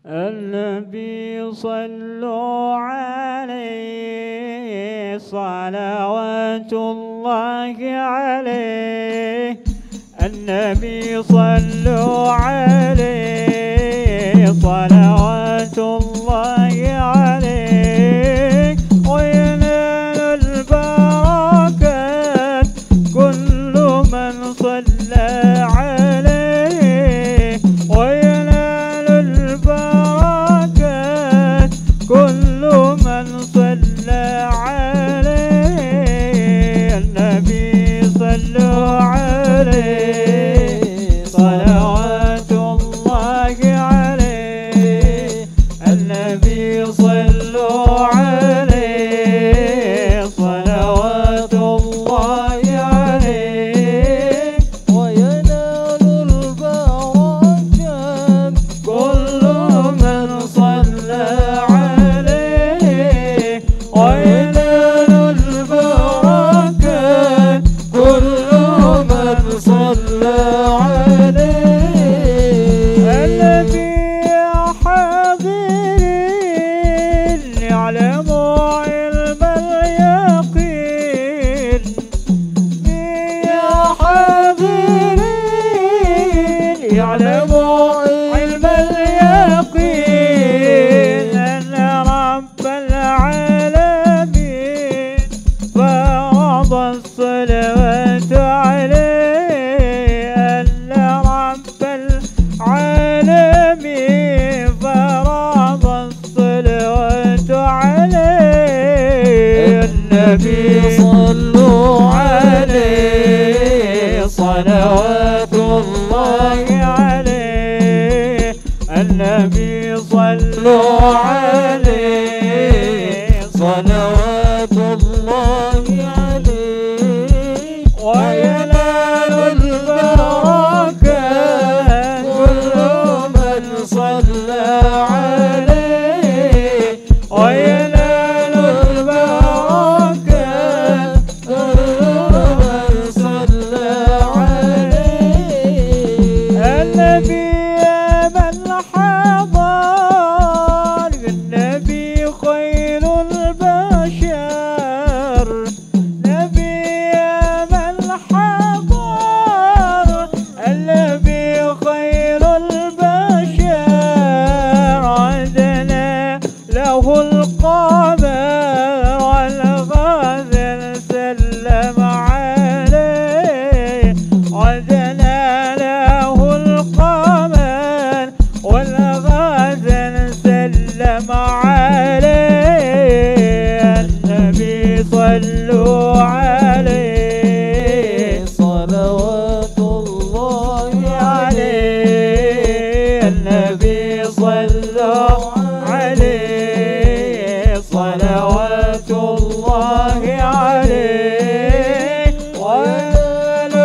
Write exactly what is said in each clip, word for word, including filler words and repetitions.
النبي صلوا عليه صلوات الله عليه. النبي صلوا عليه صلوات الله عليه. وينال البركات كل من صلى عليه. وينال البركات كل من صلى عليه. النبي صلوا عليه صلوات الله عليه. النبي صلوا عليه صلوات الله عليه. وينال البركات كل من صلى عليه. وينال البركات كل من صلى عليه. الذي حاضرين يعلموا علم اليقين. يا حاضرين يعلموا علم اليقين أن رب العالمين فرض الصلوات عليه. أن رب العالمين فرض الصلوات عليه. النبي صلوا عليه صلوات الله عليه. النبي صلوا عليه صلوات الله عليه. وينال البركات كل من صلى عليه. وينال البركات كل من صلى عليه. النبي من حضر النبي خير البشر. نبي من حضر النبي خير البشر. عدنا له القمر والغازل سلم عليه. عدنا له القمر والغازل سلم عليه. النبي صلوا عليه صلوات الله عليه. النبي صلوا عليه صلوات الله عليه. وينال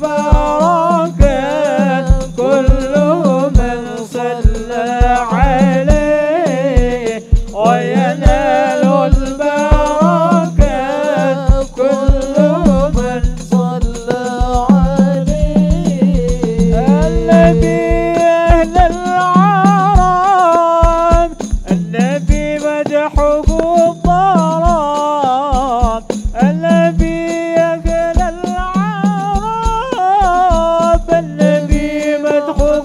البركات كل من صلى عليه. وينال البركات كل من صلى عليه. النبي أهل العرب النبي مدحه الضرب. النبي أهل العرب النبي مدحه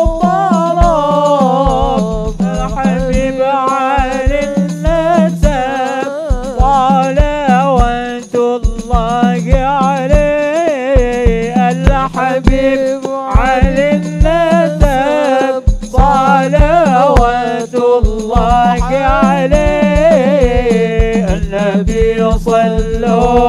الضرب. الحبيب على النسب صلوات الله عليه. الحبيب على النسب صلوات الله عليه. النبي صلوا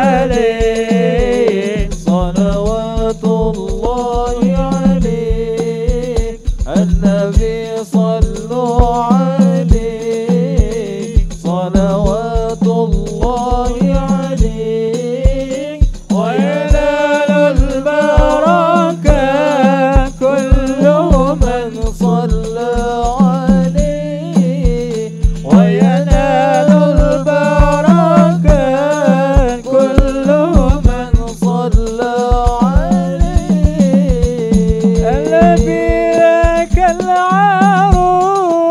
عليه صلوات الله عليه. النبي صلوا عليه صلوات الله عليه. وينال البركات كل من صلى عليه. وينال البركات كل من صلى عليه. النبي لك العروس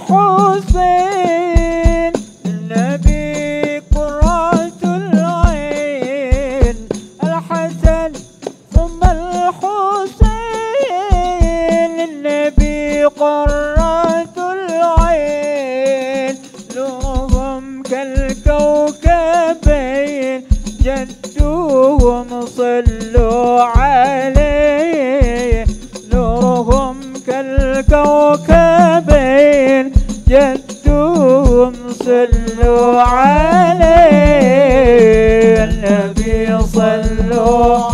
الحسين النبي قرة العين الحسن ثم الحسين النبي قرة العين نورهم كالكوكبين جدوهم صلوا عليه نورهم كالكوكبين جدوهم صلوا عليه النبي صلوا